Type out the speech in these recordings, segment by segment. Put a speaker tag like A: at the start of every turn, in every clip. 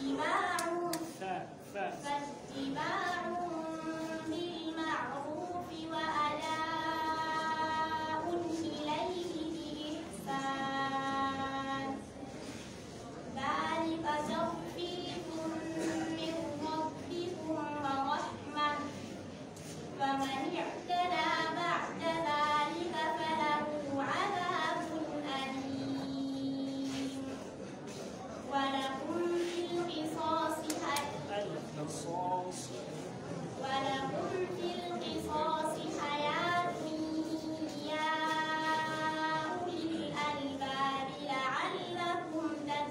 A: فاتباع بالمعروف وأداء إليه بإحسان ذلك تخفيف من ربكم ورحمة فمن اعتدى بعد ذلك فله عذاب أليم ولكم في القصاص حياة يا أولي الألباب لعلكم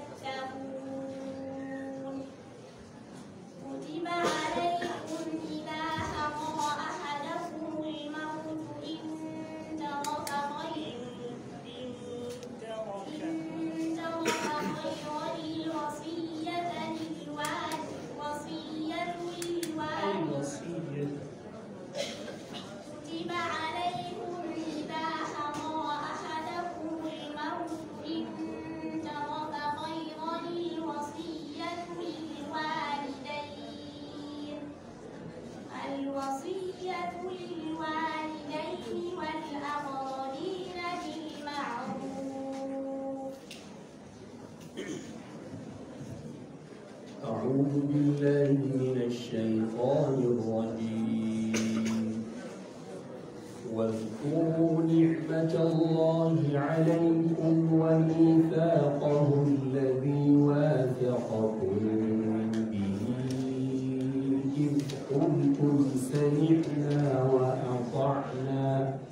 A: تتقون كتب عليكم إذا حضر أحدكم الموت إن ترك خيرا الوصية كتب عليكم إذا حضر أحدكم الموت إن ترك خيرا الوصية للوالدين والأقربين بالمعروف.
B: أعوذ بالله من الشيطان الرجيم. واذكروا نعمة الله عليكم وميثاقه الذي واثقكم به إذ قلتم سمعنا وأطعنا.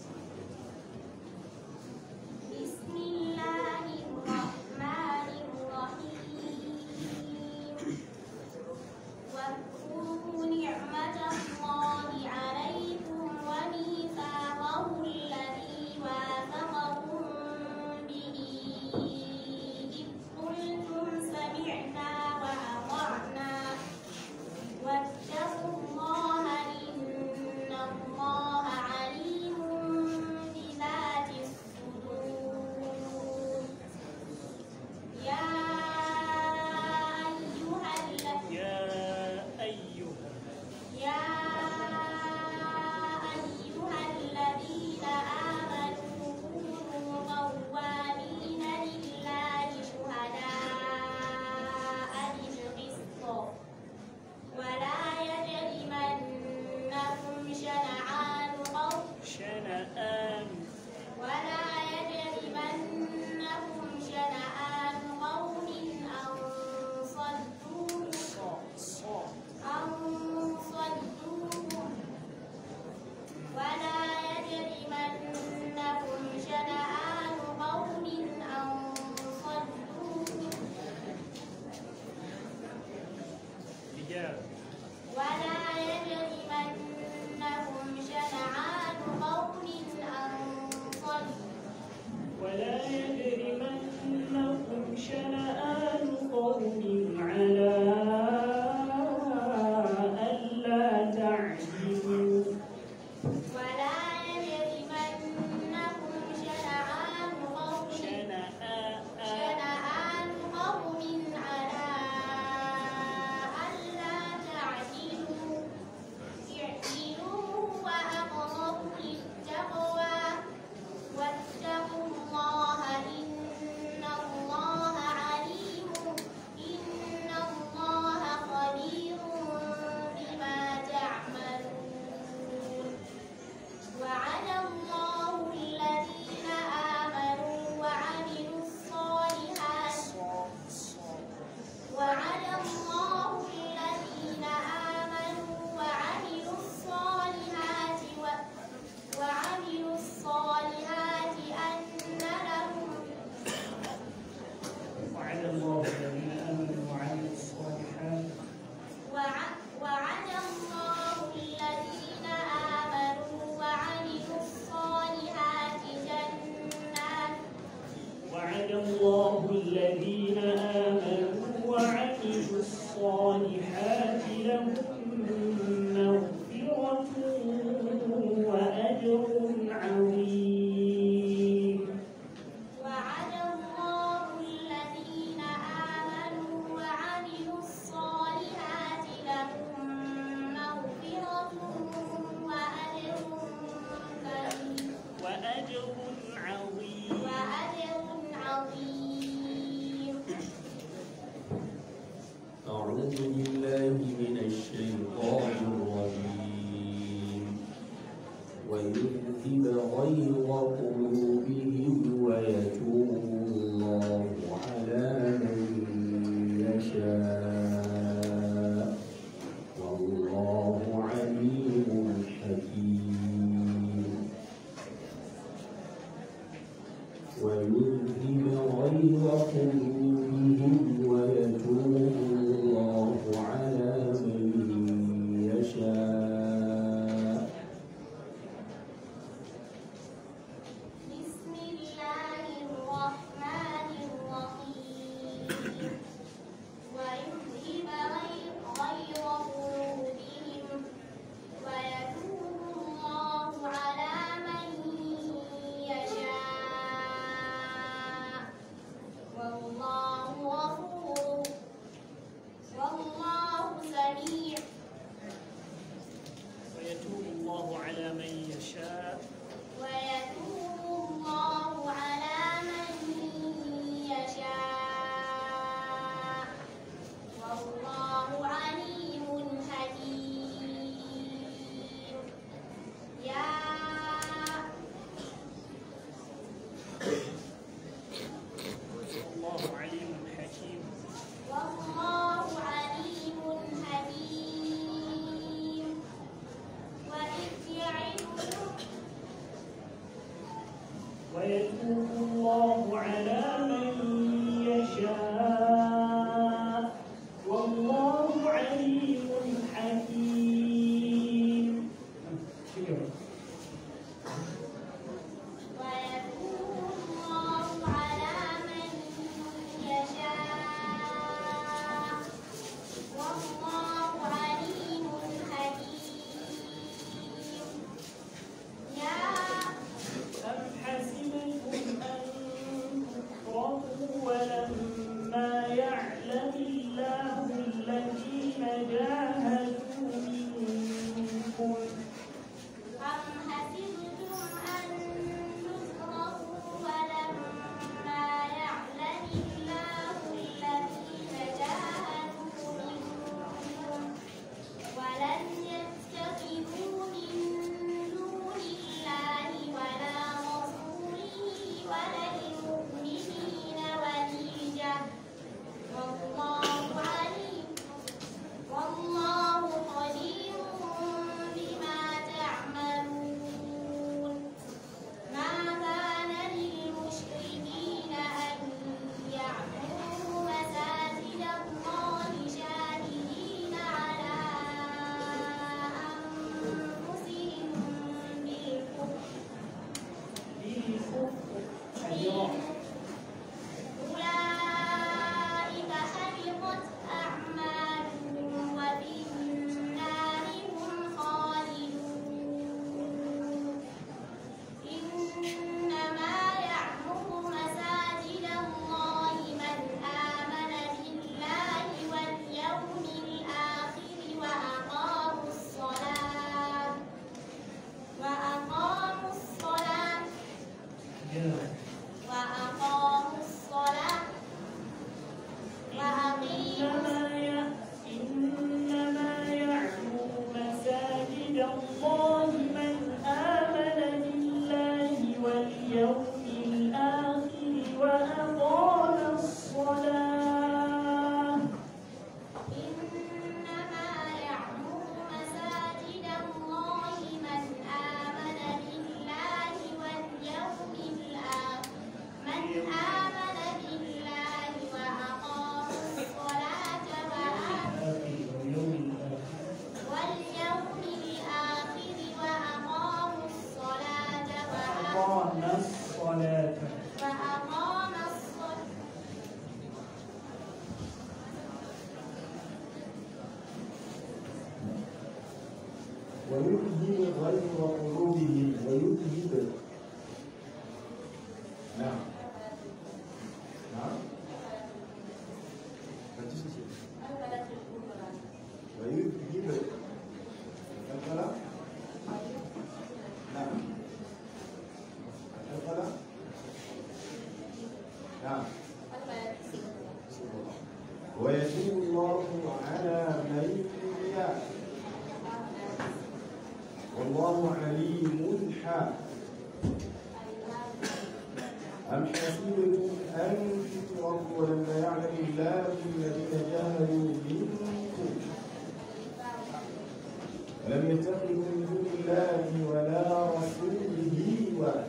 A: بسم الله الرحمن الرحيم. واذكروا نعمة الله عليكم وميثاقه الذي واثقكم به إذ قلتم سمعنا وأطعنا واتقوا الله إن الله عليم بذات الصدور. يا أيها الذين آمنوا كونوا قوامين لله شهداء بالقسط ولا يجرمنكم شنآن قوم
B: على ألا تعدلوا.
A: ولا يجرمنكم شنآن قوم على ألا تعدلوا اعدلوا هو أقرب للتقوى واتقوا الله إن الله عليم
B: وأجر عظيم. أعوذ بالله من الشيطان الرجيم. ويذهب غيظ قلوبهم ويتوب الله على من يشاء والله عليم حكيم. ويذهب غيظ قلوبهم ويتوب الله على من يشاء.
A: بسم الله الرحمن الرحيم. ويذهب غيظ قلوبهم ويتوب الله على من يشاء والله غفور والله سميع.
B: ويتوب الله على من يشاء.
A: ويتوب الله على من يشاء والله عليم حكيم. يا
B: والله عليم حكيم.
A: والله عليم حكيم. وإذ يعدكم
B: ويتوب الله على من يشاء والله عليم حكيم.
A: ويتوب الله على من يشاء والله عليم حكيم. يا
B: أم حسبتم أن تتركوا ولما يعلم الله الذين جاهدوا منكم
A: أم حسبتم أن تتركوا ولما يعلم الله الذين جاهدوا منكم ولم يتخذوا من دون الله ولا رسوله ولا المؤمنين وليجة والله عليم والله خبير بما تعملون. ما كان للمشركين أن يعمروا مساجد الله شاهدين على أنفسهم بالكفر أولئك حبطت أعمالهم وفي النار هم خالدون. إنما يعمر مساجد الله من آمن بالله واليوم الآخر وأقاموا الصلاة وأقاموا الصلاة وأقيموا
B: إنما يعمر مساجد الله من آمن بالله واليوم الآخر وأقام الصلاة.
A: إنما يعمر مساجد الله من آمن بالله واليوم الآخر وأقام الصلاة واليوم الآخر وأقام الصلاة
B: وأقام الصلاة. ويذهب غيظ قلوبهم ويذهب. نعم نعم ويذهب الكلام. نعم ويتوب الله على من يشاء والله عليم حكيم. أم حسبتم أن تتركوا ولما يعلم الله الذين جاهدوا منكم ولم يتخذوا من دون الله ولا رسوله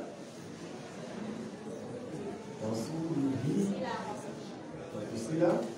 B: ورسوله